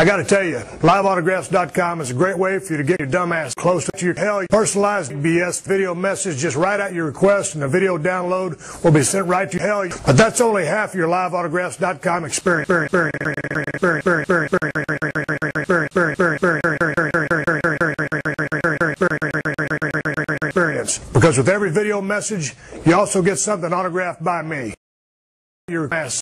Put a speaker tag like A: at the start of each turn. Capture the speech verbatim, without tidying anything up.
A: I got to tell you, live autographs dot com is a great way for you to get your dumb ass close to your hell. Personalized B S video message, just write out your request and the video download will be sent right to hell. But that's only half your live autographs dot com experience. Because with every video message, you also get something autographed by me. Your ass.